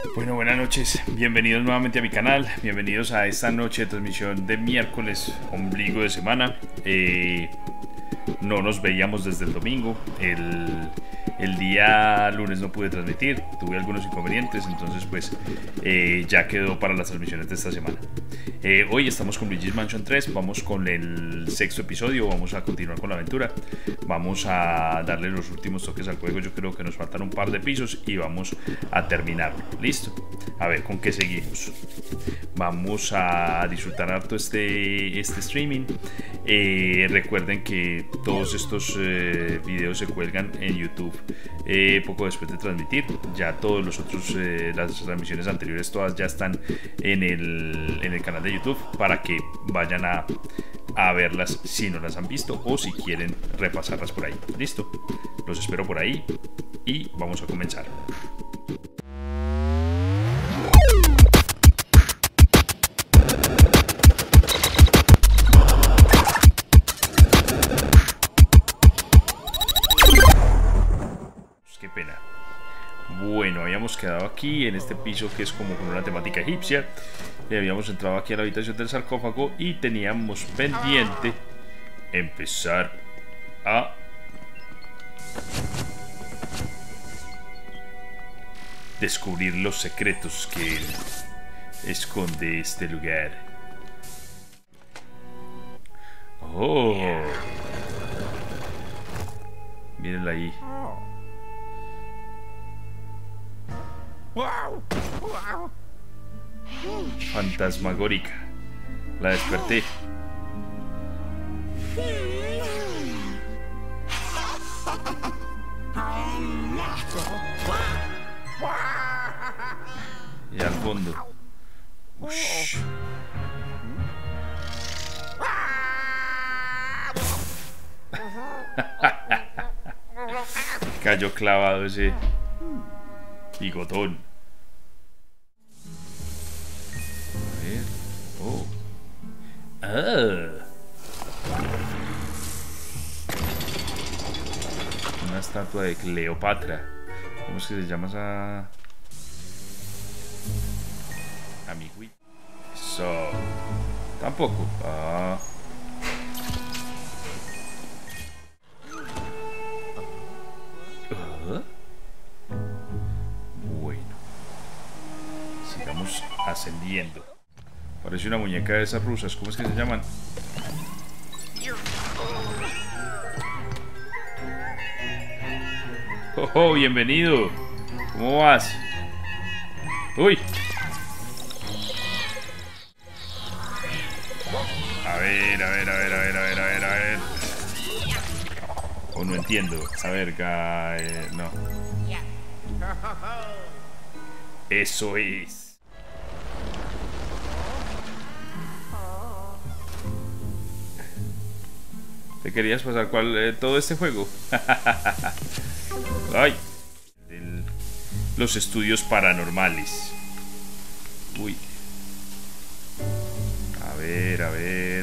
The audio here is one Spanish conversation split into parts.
Bueno, buenas noches, bienvenidos nuevamente a mi canal, bienvenidos a esta noche de transmisión de miércoles, ombligo de semana. No nos veíamos desde el domingo, el día lunes no pude transmitir, tuve algunos inconvenientes, entonces pues ya quedó para las transmisiones de esta semana. Hoy estamos con Luigi's Mansion 3, vamos con el sexto episodio, vamos a continuar con la aventura, vamos a darle los últimos toques al juego. Yo creo que nos faltan un par de pisos y vamos a terminarlo. Listo, a ver con qué seguimos. Vamos a disfrutar harto este streaming. Recuerden que todos estos videos se cuelgan en YouTube poco después de transmitir. Ya todos los otros, las transmisiones anteriores todas ya están en el canal de YouTube para que vayan a verlas si no las han visto o si quieren repasarlas por ahí. Listo, los espero por ahí y vamos a comenzar. Qué pena. Bueno, habíamos quedado aquí en este piso que es como con una temática egipcia. Y habíamos entrado aquí a la habitación del sarcófago y teníamos pendiente empezar a descubrir los secretos que esconde este lugar. Oh, mírenla ahí. Fantasmagórica. La desperté. Y al fondo. Ush. Cayó clavado ese bigotón. A ver. Oh. Una estatua de Cleopatra. ¿Cómo es que se llama esa? Amigui. Eso. Tampoco. Bueno. Sigamos ascendiendo. Parece una muñeca de esas rusas. ¿Cómo es que se llaman? Oh, bienvenido. ¿Cómo vas? Uy. A ver. Oh, no entiendo. A ver, no. Eso es. ¿Te querías pasar todo este juego? Ay. Los estudios paranormales. Uy. A ver.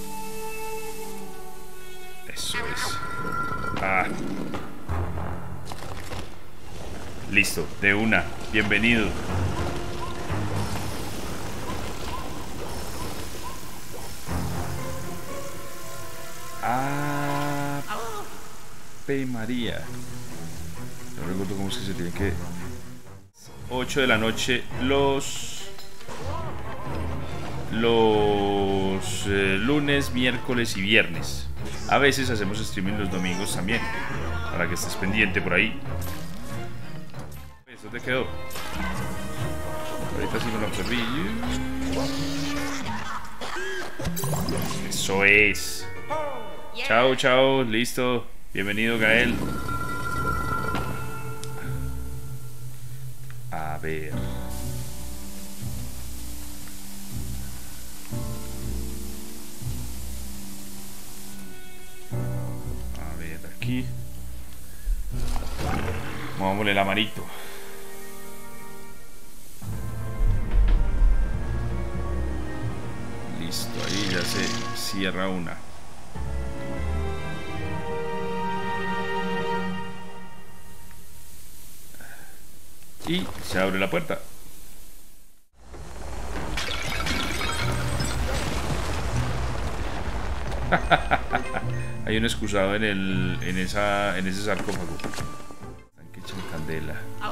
Eso es. Listo, de una. Bienvenido. Ave María. No recuerdo cómo es que se tiene que... 8 de la noche los lunes, miércoles y viernes. A veces hacemos streaming los domingos también, para que estés pendiente por ahí. ¿Eso te quedó? Ahorita sí me lo absorbí. Eso es. Chao, listo. Bienvenido, Gael. A ver. Aquí. Movámosle la manito. Listo, ahí ya se cierra una. Y se abre la puerta. Hay un excusado en ese sarcófago. Están que echan candela.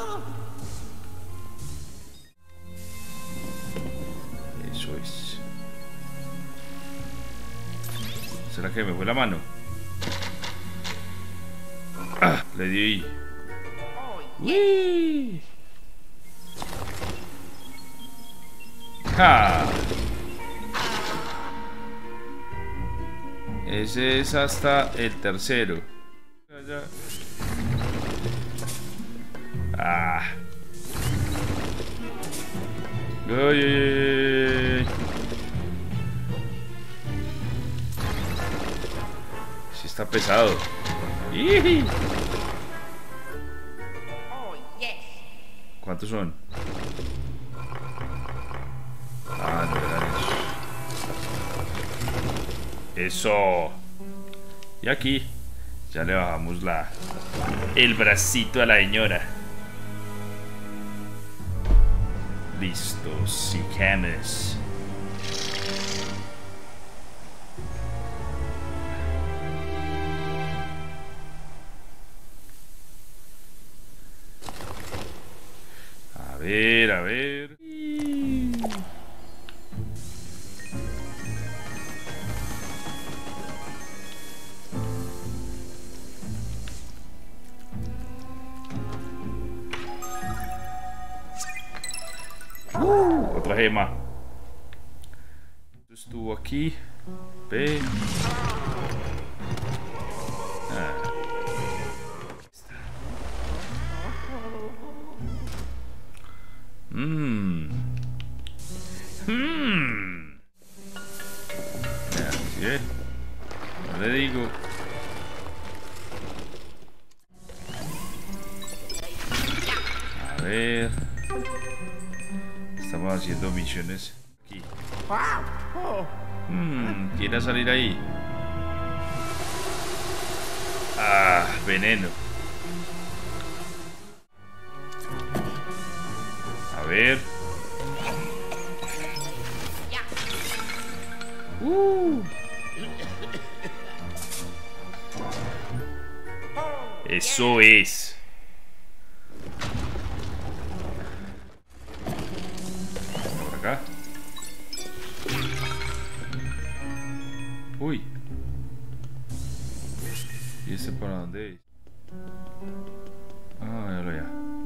Eso es. ¿Será que me fue la mano? ¡Ah! Le di. ¡Uy! ¡Ja! Ese es hasta el tercero. ¡Ah! ¡Uy, uy, uy! Sí está pesado. ¡Ih! ¿Cuántos son? Ah, no eran eso. Eso. Y aquí ya le bajamos el bracito a la señora. Listo, sicanes. A ver, a ver. Otra gema. Esto estuvo aquí. Ve. Así es. No le digo. A ver. Estamos haciendo misiones aquí. ¿Quiere salir ahí? Ah, veneno. A ver. Eso es. Por acá. Uy. ¿Y ese para dónde es? Ah, ya lo ya.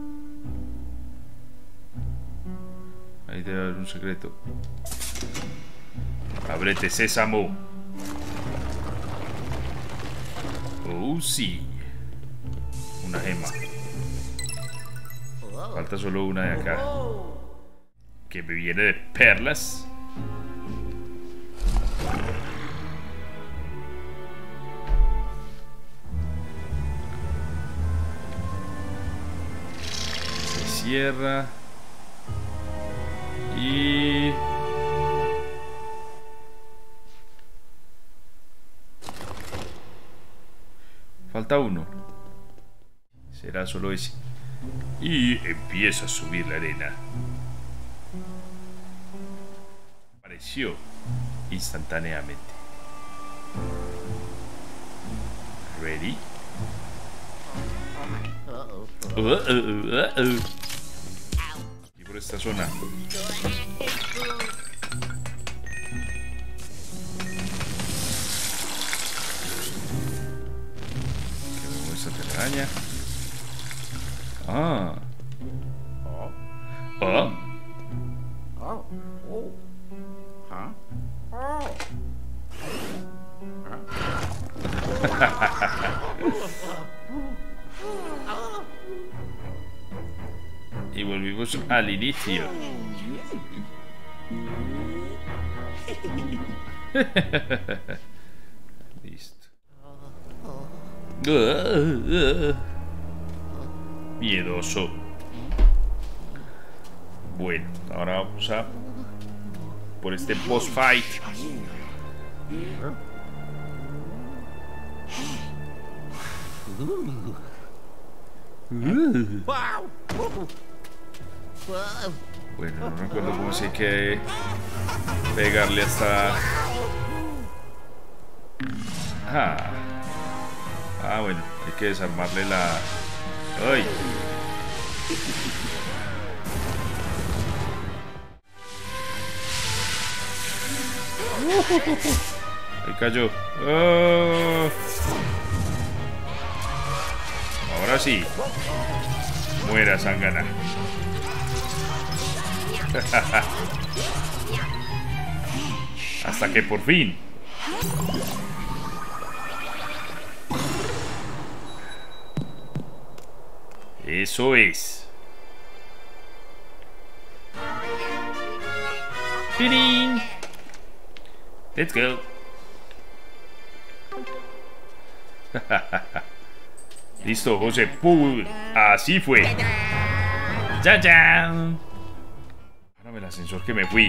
Ahí debe haber un secreto. Ábrete, sésamo. Oh, sí. Una gema. Falta solo una de acá. Que me viene de perlas. Se cierra. Y... falta uno. Será solo ese. Y empieza a subir la arena. Apareció instantáneamente. Ready? Y por esta zona. Esta telaraña. Ah. Oh. Y volvimos al inicio. Listo. Miedoso. Bueno, ahora vamos a por este boss fight. Bueno, no recuerdo cómo se hay que pegarle hasta... Ajá. Ah, bueno, hay que desarmarle la... ¡Ay! Ahí cayó. ¡Oh! Ahora sí. Muera, zángana. Hasta que por fin. Eso es. ¡Tirín! Let's go. Listo, José. Así fue. ¡Ya, ya! Ahora el ascensor que me fui.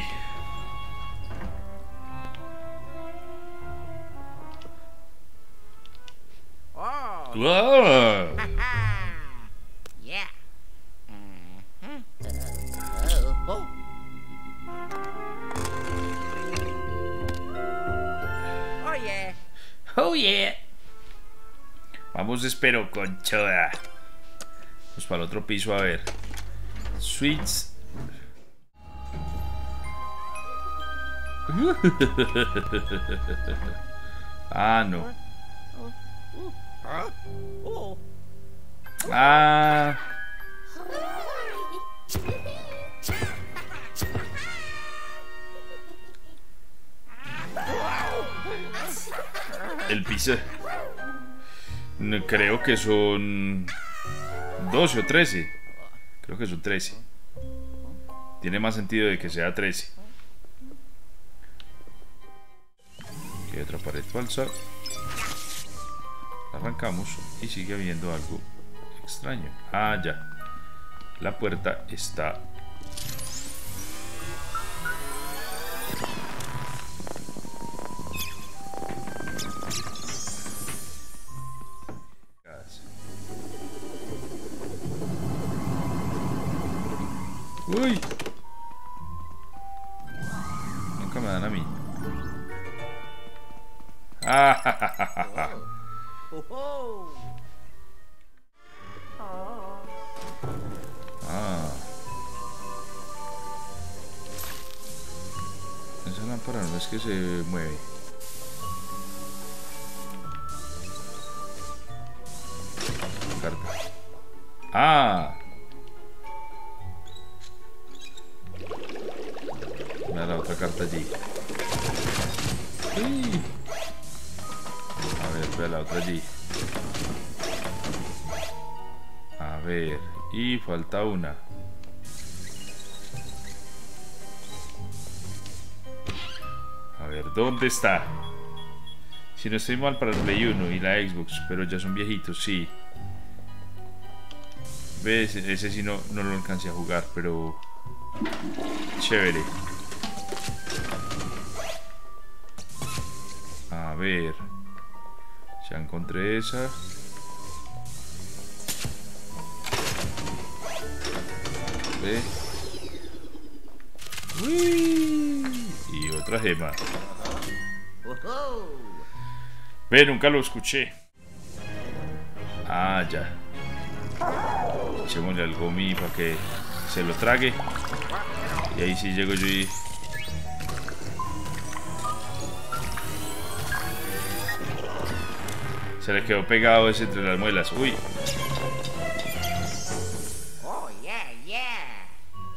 ¡Wow! Yeah. Oh yeah. Oh yeah. Vamos, espero, conchoda. Vamos para el otro piso a ver. Sweets. Ah, no. Ah. El piso. No, creo que son 12 o 13. Creo que son 13. Tiene más sentido de que sea 13. Aquí hay otra pared falsa. Arrancamos y sigue habiendo algo extraño. Ah, ya. La puerta está... ¡Uy! Nunca me dan a mí. ¡Ah! Ja, ja, ja, ja, ja. Ah. Esa lámpara no es que se mueve. Carta. Ah. Me da la otra carta allí. ¡Uy! A ver, espera la otra allí. A ver, y falta una. A ver, ¿dónde está? Si no estoy mal, para el Play 1 y la Xbox, pero ya son viejitos, sí. ¿Ves? Ese sí no lo alcancé a jugar, pero... chévere. A ver. Ya encontré esa. Ve. Uy. Y otra gema. Ve, nunca lo escuché. Ah, ya. Echémosle al Gomi para que se lo trague. Y ahí sí llego yo y... se le quedó pegado ese entre las muelas. Uy. Oh yeah, yeah.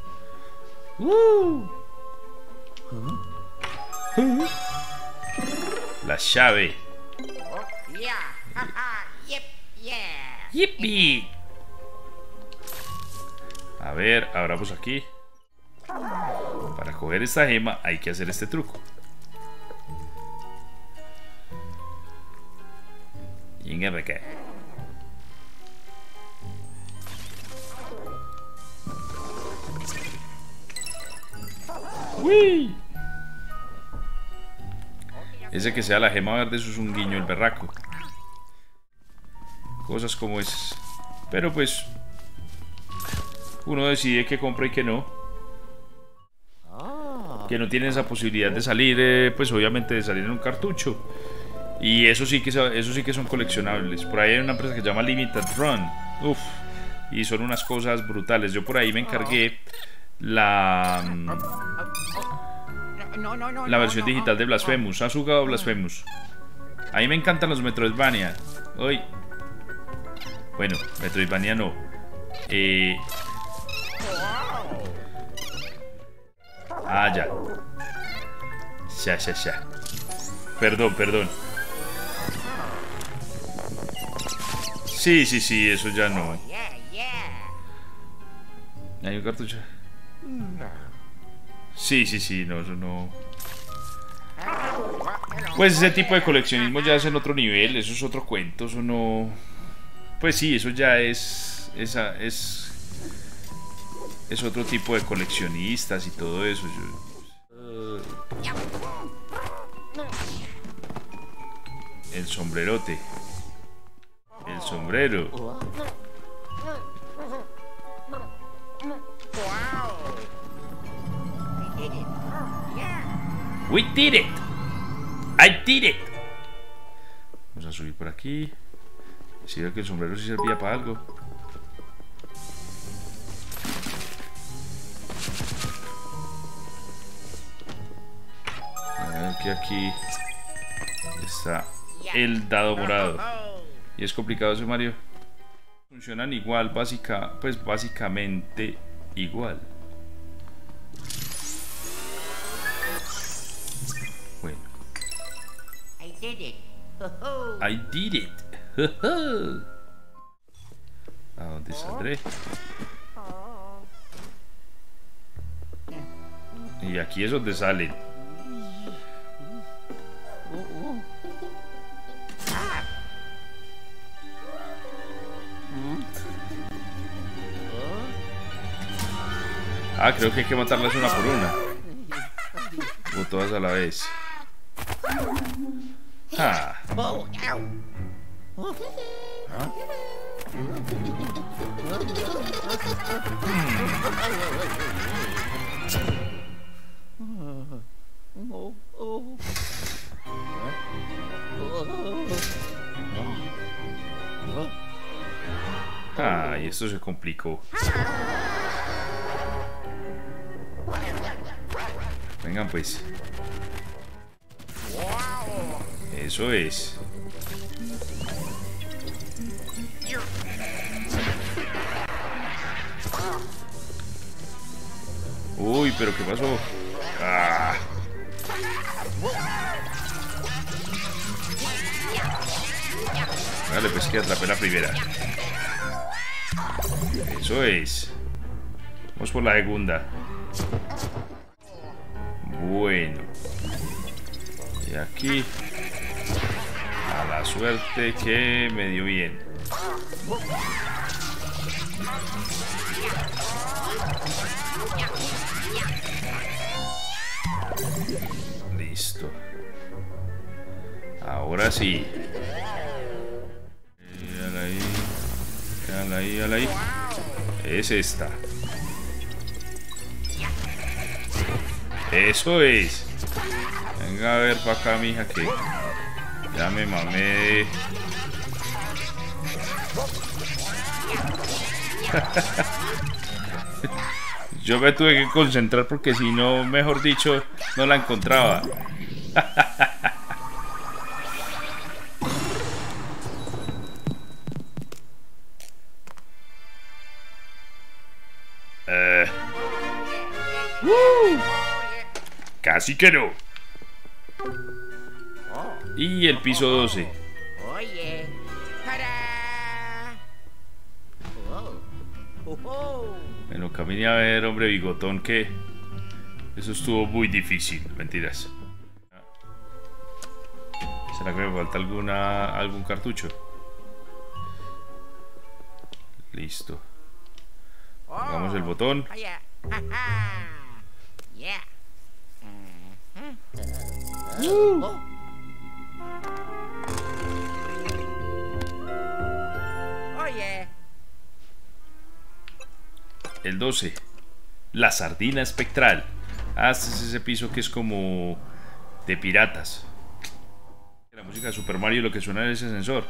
La llave. Oh yeah. Haha. Yep, yeah. ¡Yippee! A ver, abramos aquí. Para coger esta gema hay que hacer este truco. Venga para acá. ¡Uy! Ese que sea la gema verde, eso es un guiño el berraco. Cosas como esas. Pero pues uno decide que compra y que no. Que no tiene esa posibilidad de salir, pues obviamente de salir en un cartucho. Y eso sí que son coleccionables. Por ahí hay una empresa que se llama Limited Run. Uf. Y son unas cosas brutales. Yo por ahí me encargué la versión digital de Blasphemous. ¿Has jugado Blasphemous? A mí me encantan los Metroidvania. Uy. Bueno, Metroidvania no. Ya. Ya. Perdón. Sí, eso ya no. Hay un cartucho. Sí, no, eso no. Pues ese tipo de coleccionismo ya es en otro nivel, eso es otro cuento, eso no. Pues sí, eso ya es otro tipo de coleccionistas y todo eso. El sombrerote. El sombrero. We did it. I did it. Vamos a subir por aquí. Si veo que el sombrero sí servía para algo. A ver que aquí está el dado morado. Y es complicado ese Mario. Funcionan igual, básicamente igual. Bueno. I did it. I did it. ¿A dónde saldré? Y aquí es donde salen. Creo que hay que matarlas una por una. O todas a la vez. Y esto se complicó. Vengan pues. Eso es. Uy, pero ¿qué pasó? Vale, pues que atrapé la primera. Eso es. Vamos por la segunda. Bueno. Y aquí a la suerte que me dio bien. Listo. Ahora sí. Ahí. Es esta. Eso es. Venga a ver para acá, mija, que ya me mamé. Yo me tuve que concentrar porque si no, mejor dicho, no la encontraba. Casi que no. Y el piso 12. Oye. ¡Para! Bueno, caminé a ver, hombre bigotón, que eso estuvo muy difícil. Mentiras. ¿Será que me falta algún cartucho? Listo. Hagamos el botón. Yeah. Oye. El 12. La sardina espectral. Este es ese piso que es como de piratas. Era música de Super Mario, lo que suena es ese ascensor.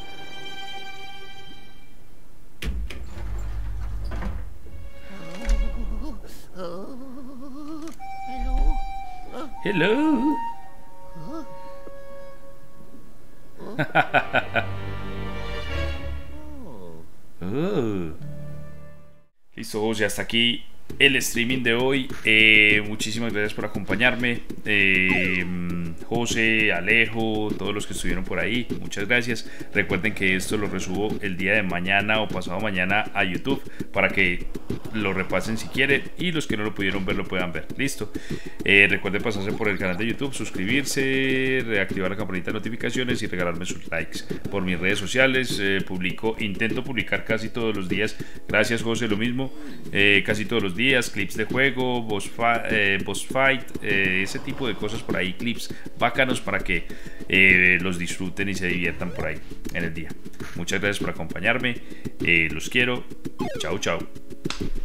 Hello. Oh. Listo, José, hasta aquí el streaming de hoy. Muchísimas gracias por acompañarme. José, Alejo, todos los que estuvieron por ahí, muchas gracias. Recuerden que esto lo resubo el día de mañana o pasado mañana a YouTube para que lo repasen si quieren, y los que no lo pudieron ver lo puedan ver. Listo. Recuerden pasarse por el canal de YouTube, suscribirse, reactivar la campanita de notificaciones y regalarme sus likes. Por mis redes sociales intento publicar casi todos los días. Gracias, José, lo mismo. Casi todos los días, clips de juego, boss fight, ese tipo de cosas por ahí, clips bacanos para que los disfruten y se diviertan por ahí en el día. Muchas gracias por acompañarme. Los quiero. Chao, chao.